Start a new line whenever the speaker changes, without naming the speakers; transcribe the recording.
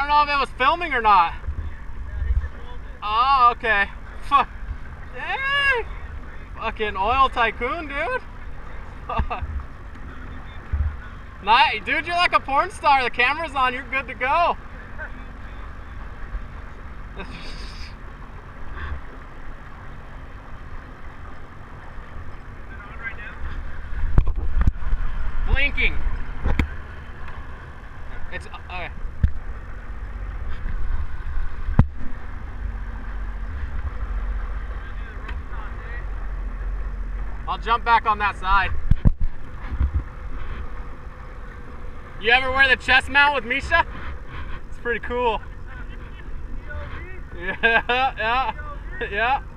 know if it was filming or not. Oh, okay. Fuck. Hey! Fucking oil tycoon, dude. Nice. Dude, you're like a porn star. The camera's on. You're good to go. Blinking. It's okay. I'll jump back on that side. You ever wear the chest mount with Misha? It's pretty cool. Yeah, yeah, yeah.